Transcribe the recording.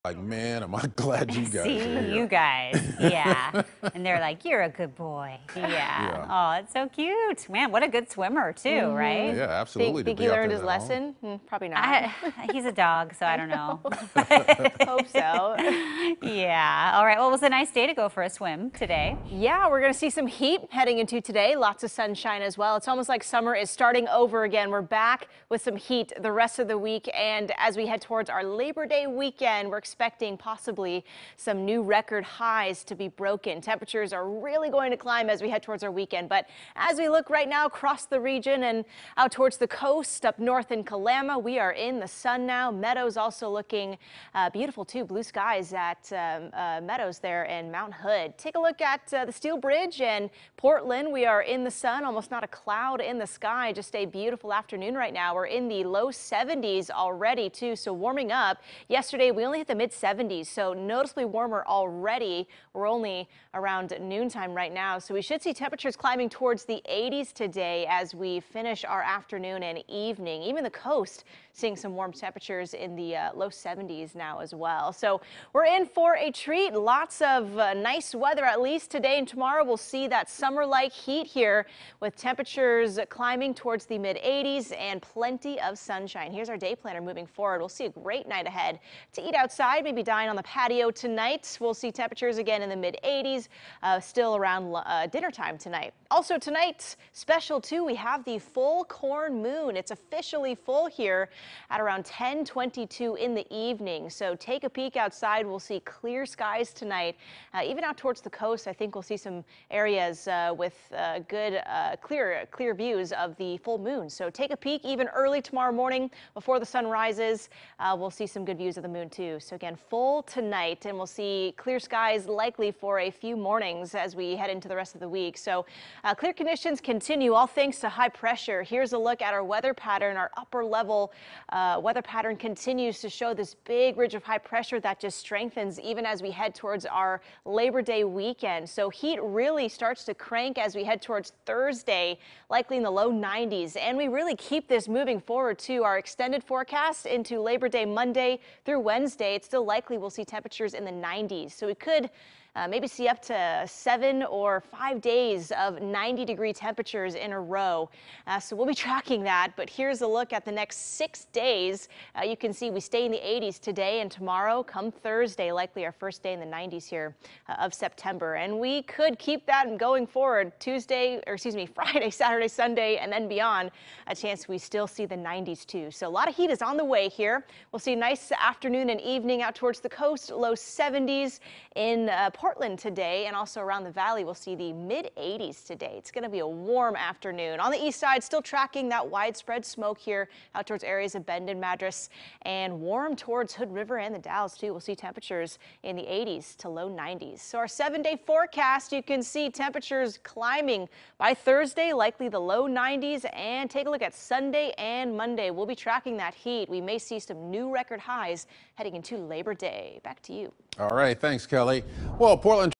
Like, man, am I glad you guys See, are here. you guys. Yeah. And they're like, you're a good boy. Yeah. Yeah. Oh, it's so cute. Man, what a good swimmer, too, right? Yeah, absolutely. To Think be he out learned there his that long. lesson? Probably not. He's a dog, so I don't know. Hope so. Yeah. All right. Well, it was a nice day to go for a swim today. Yeah, we're going to see some heat heading into today. Lots of sunshine as well. It's almost like summer is starting over again. We're back with some heat the rest of the week. And as we head towards our Labor Day weekend, we're expecting possibly some new record highs to be broken. Temperatures are really going to climb as we head towards our weekend. But as we look right now across the region and out towards the coast up north in Kalama, we are in the sun now. Meadows also looking beautiful too. Blue skies at Meadows there in Mount Hood. Take a look at the Steel Bridge and Portland. We are in the sun, almost not a cloud in the sky. Just a beautiful afternoon right now. We're in the low 70s already too, so warming up. Yesterday we only hit the mid 70s, so noticeably warmer already. We're only around noontime right now, so we should see temperatures climbing towards the 80s today as we finish our afternoon and evening. Even the coast seeing some warm temperatures in the low 70s now as well. So we're in for a treat. Lots of nice weather, at least today and tomorrow. We'll see that summer-like heat here with temperatures climbing towards the mid 80s and plenty of sunshine. Here's our day planner moving forward. We'll see a great night ahead to eat outside, maybe dine on the patio tonight. We'll see temperatures again in the mid 80s, still around dinner time tonight. Also tonight, special too, we have the full corn moon. It's officially full here at around 10:22 in the evening. So take a peek outside. We'll see clear skies tonight. Even out towards the coast, I think we'll see some areas with good clear views of the full moon. So take a peek even early tomorrow morning before the sun rises. We'll see some good views of the moon too. So again, full tonight, and we'll see clear skies likely for a few mornings as we head into the rest of the week. So clear conditions continue, all thanks to high pressure. Here's a look at our weather pattern. Our upper level weather pattern continues to show this big ridge of high pressure that just strengthens even as we head towards our Labor Day weekend. So heat really starts to crank as we head towards Thursday, likely in the low 90s. And we really keep this moving forward to our extended forecast into Labor Day Monday through Wednesday. It's still likely we'll see temperatures in the 90s. So we could maybe see up to 7 or 5 days of 90-degree temperatures in a row. So we'll be tracking that. But here's a look at the next 6 days. You can see we stay in the 80s today and tomorrow. Come Thursday, likely our first day in the 90s here of September. And we could keep that going forward Friday, Saturday, Sunday, and then beyond. A chance we still see the 90s too. So a lot of heat is on the way here. We'll see a nice afternoon and evening out towards the coast, low 70s in Portland today, and also around the valley we'll see the mid 80s today. It's going to be a warm afternoon. On the east side, still tracking that widespread smoke here out towards areas of Bend and Madras, and warm towards Hood River and the Dalles too. We'll see temperatures in the 80s to low 90s. So our 7-day forecast, you can see temperatures climbing by Thursday, likely the low 90s, and take a look at Sunday and Monday. We'll be tracking that heat. We may see some new record highs heading into Labor Day. Back to you. All right. Thanks, Kelly. Well, Portland